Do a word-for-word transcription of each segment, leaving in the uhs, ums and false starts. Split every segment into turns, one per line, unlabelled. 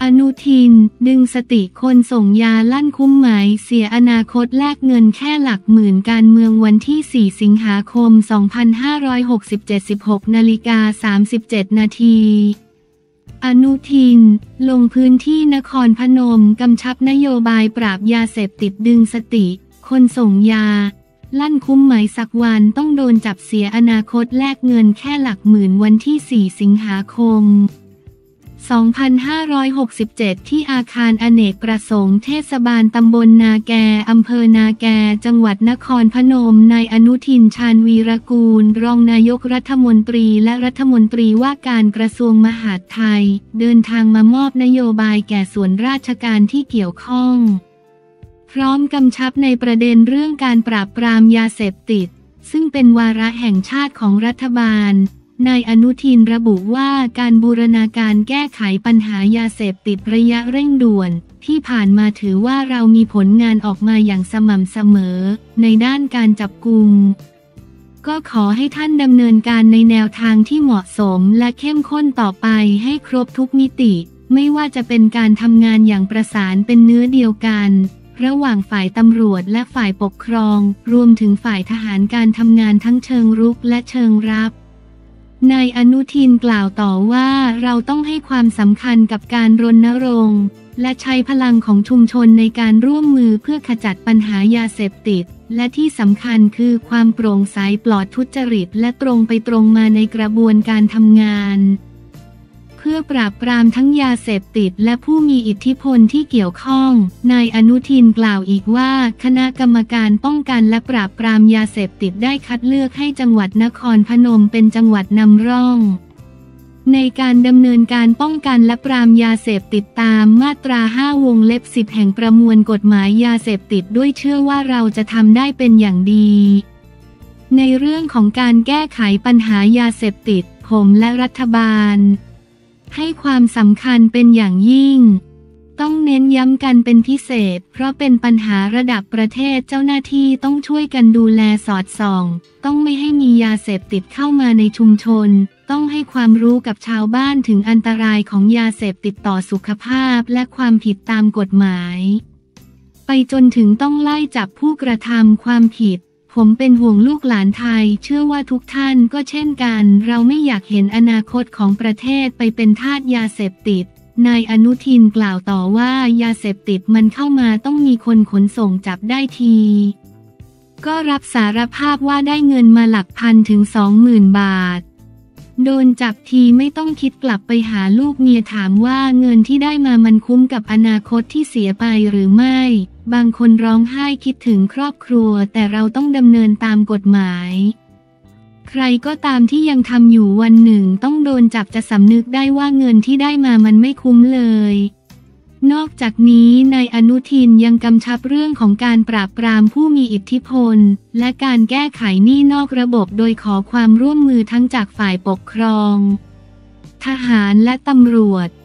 อนุทินดึงสติคนส่งยาลั่นคุ้มไหมเสียอนาคตแลกเงินแค่หลักหมื่นการเมืองวันที่สี่สิงหาคมสองพันห้าร้อยหกสิบเจ็ด สิบหกนาฬิกาสามสิบเจ็ดนาทีอนุทินลงพื้นที่นครพนมกำชับนโยบายปราบยาเสพติดดึงสติคนส่งยาลั่นคุ้มไหมสักวันต้องโดนจับเสียอนาคตแลกเงินแค่หลักหมื่นวันที่สี่สิงหาคมสองพันห้าร้อยหกสิบเจ็ดที่อาคารอเนกประสงค์เทศบาลตำบลนาแกอำเภอนาแกจังหวัดนครพนมนายอนุทินชาญวีรกูลรองนายกรัฐมนตรีและรัฐมนตรีว่าการกระทรวงมหาดไทยเดินทางมามอบนโยบายแก่ส่วนราชการที่เกี่ยวข้องพร้อมกำชับในประเด็นเรื่องการปราบปรามยาเสพติดซึ่งเป็นวาระแห่งชาติของรัฐบาลนายอนุทินระบุว่าการบูรณาการแก้ไขปัญหายาเสพติดระยะเร่งด่วนที่ผ่านมาถือว่าเรามีผลงานออกมาอย่างสม่ำเสมอในด้านการจับกุมก็ขอให้ท่านดำเนินการในแนวทางที่เหมาะสมและเข้มข้นต่อไปให้ครบทุกมิติไม่ว่าจะเป็นการทำงานอย่างประสานเป็นเนื้อเดียวกันระหว่างฝ่ายตำรวจและฝ่ายปกครองรวมถึงฝ่ายทหารการทำงานทั้งเชิงรุกและเชิงรับนายอนุทินกล่าวต่อว่าเราต้องให้ความสำคัญกับการรณรงค์และใช้พลังของชุมชนในการร่วมมือเพื่อขจัดปัญหายาเสพติดและที่สำคัญคือความโปร่งใสปลอดทุจริตและตรงไปตรงมาในกระบวนการทำงานเพื่อปราบปรามทั้งยาเสพติดและผู้มีอิทธิพลที่เกี่ยวข้องนายอนุทินกล่าวอีกว่าคณะกรรมการป้องกันและปราบปรามยาเสพติดได้คัดเลือกให้จังหวัดนครพนมเป็นจังหวัดนำร่องในการดำเนินการป้องกันและปรามยาเสพติดตามมาตราห้าวงเล็บสิบแห่งประมวลกฎหมายยาเสพติดด้วยเชื่อว่าเราจะทำได้เป็นอย่างดีในเรื่องของการแก้ไขปัญหายาเสพติดผมและรัฐบาลให้ความสำคัญเป็นอย่างยิ่งต้องเน้นย้ำกันเป็นพิเศษเพราะเป็นปัญหาระดับประเทศเจ้าหน้าที่ต้องช่วยกันดูแลสอดส่องต้องไม่ให้มียาเสพติดเข้ามาในชุมชนต้องให้ความรู้กับชาวบ้านถึงอันตรายของยาเสพติดต่อสุขภาพและความผิดตามกฎหมายไปจนถึงต้องไล่จับผู้กระทำความผิดผมเป็นห่วงลูกหลานไทยเชื่อว่าทุกท่านก็เช่นกันเราไม่อยากเห็นอนาคตของประเทศไปเป็นทาสยาเสพติดนายอนุทินกล่าวต่อว่ายาเสพติดมันเข้ามาต้องมีคนขนส่งจับได้ทีก็รับสารภาพว่าได้เงินมาหลักพันถึงสองหมื่นบาทโดนจับทีไม่ต้องคิดกลับไปหาลูกเมียถามว่าเงินที่ได้มามันคุ้มกับอนาคตที่เสียไปหรือไม่บางคนร้องไห้คิดถึงครอบครัวแต่เราต้องดำเนินตามกฎหมายใครก็ตามที่ยังทำอยู่วันหนึ่งต้องโดนจับจะสำนึกได้ว่าเงินที่ได้มามันไม่คุ้มเลยนอกจากนี้นายอนุทินยังกำชับเรื่องของการปราบปรามผู้มีอิทธิพลและการแก้ไขหนี้นอกระบบโดยขอความร่วมมือทั้งจากฝ่ายปกครองทหารและตำรวจ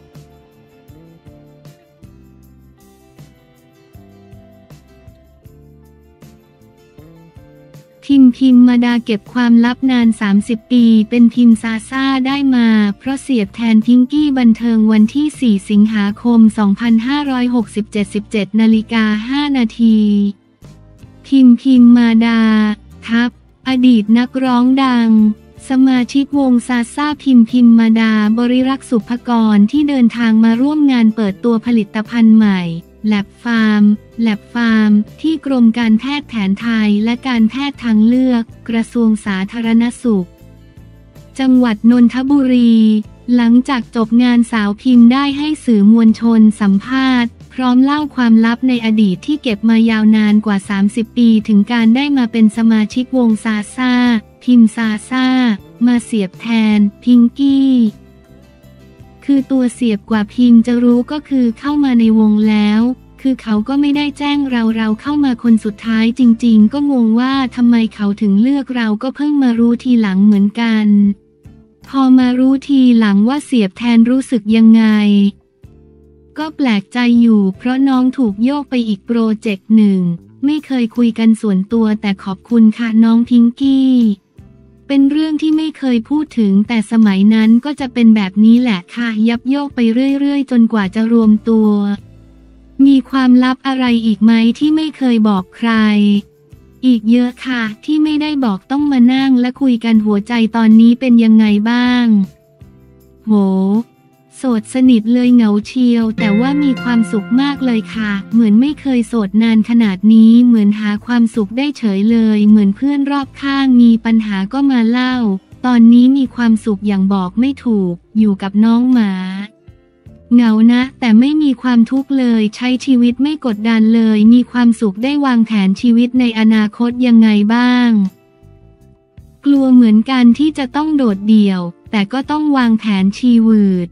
พิมพิมมาดาเก็บความลับนานสามสิบปีเป็นพิมซาซ่าได้มาเพราะเสียบแทนพิงกี้บันเทิงวันที่สี่สิงหาคมสองพันห้าร้อยหกสิบเจ็ด สิบเจ็ดนาฬิกาห้านาทีพิมพิมมาดาทับอดีตนักร้องดังสมาชิกวงซาซ่าพิมพิมมาดาบริรักษ์สุภกรที่เดินทางมาร่วมงานเปิดตัวผลิตภัณฑ์ใหม่แลบฟาร์มแลบฟาร์มที่กรมการแพทย์แผนไทยและการแพทย์ทางเลือกกระทรวงสาธารณสุขจังหวัดนนทบุรีหลังจากจบงานสาวพิมพ์ได้ให้สื่อมวลชนสัมภาษณ์พร้อมเล่าความลับในอดีตที่เก็บมายาวนานกว่าสามสิบปีถึงการได้มาเป็นสมาชิกวงซาซ่าพิมซาซ่ามาเสียบแทนพิงกี้คือตัวเสียบกว่าพิมจะรู้ก็คือเข้ามาในวงแล้วคือเขาก็ไม่ได้แจ้งเราเราเข้ามาคนสุดท้ายจริงๆก็งงว่าทำไมเขาถึงเลือกเราก็เพิ่งมารู้ทีหลังเหมือนกันพอมารู้ทีหลังว่าเสียบแทนรู้สึกยังไงก็แปลกใจอยู่เพราะน้องถูกโยกไปอีกโปรเจกต์หนึ่งไม่เคยคุยกันส่วนตัวแต่ขอบคุณค่ะน้องพิงกี้เป็นเรื่องที่ไม่เคยพูดถึงแต่สมัยนั้นก็จะเป็นแบบนี้แหละค่ะยับโยกไปเรื่อยๆจนกว่าจะรวมตัวมีความลับอะไรอีกไหมที่ไม่เคยบอกใครอีกเยอะค่ะที่ไม่ได้บอกต้องมานั่งและคุยกันหัวใจตอนนี้เป็นยังไงบ้างโหโสดสนิทเลยเหงาเชียวแต่ว่ามีความสุขมากเลยค่ะเหมือนไม่เคยโสดนานขนาดนี้เหมือนหาความสุขได้เฉยเลยเหมือนเพื่อนรอบข้างมีปัญหาก็มาเล่าตอนนี้มีความสุขอย่างบอกไม่ถูกอยู่กับน้องหมาเหงานะแต่ไม่มีความทุกข์เลยใช้ชีวิตไม่กดดันเลยมีความสุขได้วางแผนชีวิตในอนาคตยังไงบ้างกลัวเหมือนกันที่จะต้องโดดเดี่ยวแต่ก็ต้องวางแผนชีวิต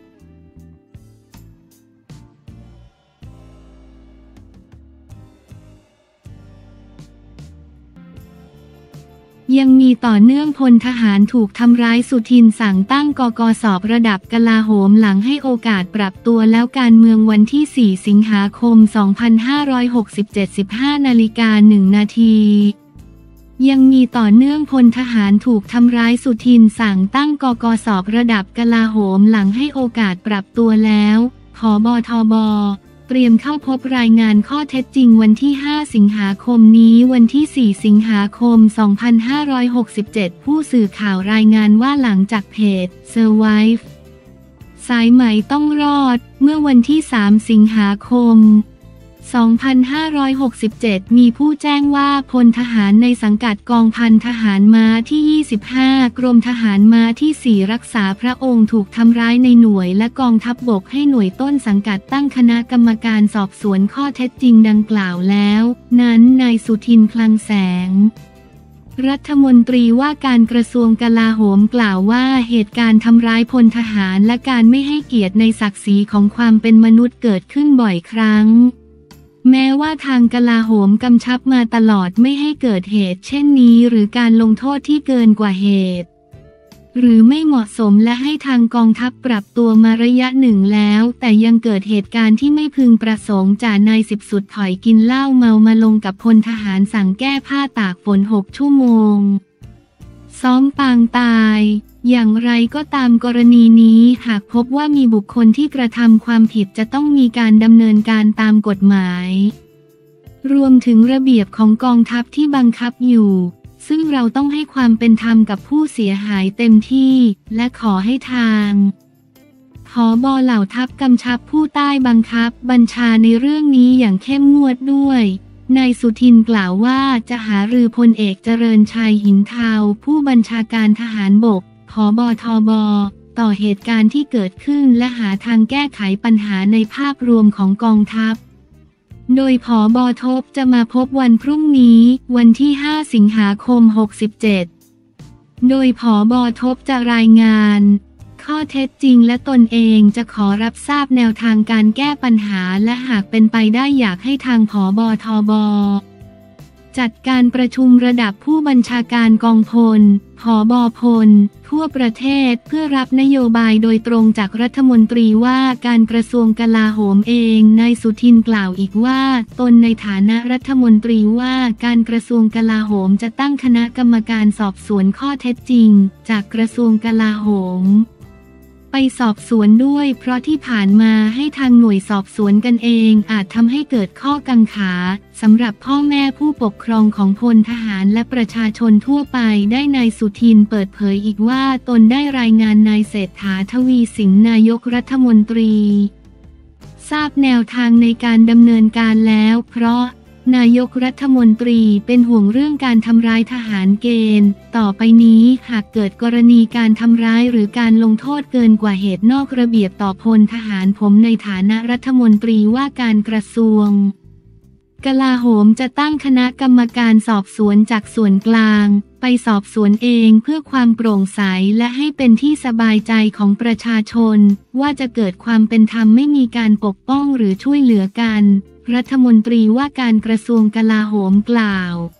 ยังมีต่อเนื่องพลทหารถูกทำร้ายสุทินสั่งตั้งกกสอบระดับกลาโหมหลังให้โอกาสปรับตัวแล้วการเมืองวันที่สี่สิงหาคมสองพันห้าร้อยหกสิบเจ็ด สิบห้านาฬิกาหนึ่งนาทียังมีต่อเนื่องพลทหารถูกทำร้ายสุทินสั่งตั้งกกสอบระดับกลาโหมหลังให้โอกาสปรับตัวแล้วผบทบเตรียมเข้าพบรายงานข้อเท็จจริงวันที่ห้าสิงหาคมนี้วันที่สี่สิงหาคมสองพันห้าร้อยหกสิบเจ็ดผู้สื่อข่าวรายงานว่าหลังจากเพจ Survive สายไหมต้องรอดเมื่อวันที่สามสิงหาคมสองพันห้าร้อยหกสิบเจ็ดมีผู้แจ้งว่าพลทหารในสังกัดกองพันทหารม้าที่ยี่สิบห้ากรมทหารม้าที่สี่รักษาพระองค์ถูกทำร้ายในหน่วยและกองทัพบกให้หน่วยต้นสังกัดตั้งคณะกรรมการสอบสวนข้อเท็จจริงดังกล่าวแล้วนั้นนายสุทินคลังแสงรัฐมนตรีว่าการกระทรวงกลาโหมกล่าวว่าเหตุการณ์ทำร้ายพลทหารและการไม่ให้เกียรติในศักดิ์ศรีของความเป็นมนุษย์เกิดขึ้นบ่อยครั้งแม้ว่าทางกลาโหมกำชับมาตลอดไม่ให้เกิดเหตุเช่นนี้หรือการลงโทษที่เกินกว่าเหตุหรือไม่เหมาะสมและให้ทางกองทัพปรับตัวมาระยะหนึ่งแล้วแต่ยังเกิดเหตุการณ์ที่ไม่พึงประสงค์จ่านายสิบสุดถอยกินเหล้าเมามาลงกับพลทหารสั่งแก้ผ้าตากฝนหกชั่วโมงซ้อมปางตายอย่างไรก็ตามกรณีนี้หากพบว่ามีบุคคลที่กระทำความผิดจะต้องมีการดำเนินการตามกฎหมายรวมถึงระเบียบของกองทัพที่บังคับอยู่ซึ่งเราต้องให้ความเป็นธรรมกับผู้เสียหายเต็มที่และขอให้ทางผบ.เหล่าทัพกำชับผู้ใต้บังคับบัญชาในเรื่องนี้อย่างเข้มงวดด้วยนายสุทินกล่าวว่าจะหารือพลเอกเจริญชัยหินเทาผู้บัญชาการทหารบกผบ.ทบ.ต่อเหตุการณ์ที่เกิดขึ้นและหาทางแก้ไขปัญหาในภาพรวมของกองทัพโดยผบ.ทบจะมาพบวันพรุ่งนี้วันที่ห้าสิงหาคมหกสิบเจ็ดโดยผบ.ทบจะรายงานข้อเท็จจริงและตนเองจะขอรับทราบแนวทางการแก้ปัญหาและหากเป็นไปได้อยากให้ทางผบ.ทบ.จัดการประชุมระดับผู้บัญชาการกองพลผบ.พลทั่วประเทศเพื่อรับนโยบายโดยตรงจากรัฐมนตรีว่าการกระทรวงกลาโหมเองนายสุทินกล่าวอีกว่าตนในฐานะรัฐมนตรีว่าการกระทรวงกลาโหมจะตั้งคณะกรรมการสอบสวนข้อเท็จจริงจากกระทรวงกลาโหมไปสอบสวนด้วยเพราะที่ผ่านมาให้ทางหน่วยสอบสวนกันเองอาจทำให้เกิดข้อกังขาสำหรับพ่อแม่ผู้ปกครองของพลทหารและประชาชนทั่วไปได้นายสุทินเปิดเผยอีกว่าตนได้รายงานนายเศรษฐาทวีสินนายกรัฐมนตรีทราบแนวทางในการดำเนินการแล้วเพราะนายกรัฐมนตรีเป็นห่วงเรื่องการทำร้ายทหารเกณฑ์ต่อไปนี้หากเกิดกรณีการทำร้ายหรือการลงโทษเกินกว่าเหตุนอกระเบียบต่อพลทหารผมในฐานะรัฐมนตรีว่าการกระทรวงกลาโหมจะตั้งคณะกรรมการสอบสวนจากส่วนกลางไปสอบสวนเองเพื่อความโปร่งใสและให้เป็นที่สบายใจของประชาชนว่าจะเกิดความเป็นธรรมไม่มีการปกป้องหรือช่วยเหลือกันรัฐมนตรีว่าการกระทรวงกลาโหมกล่าว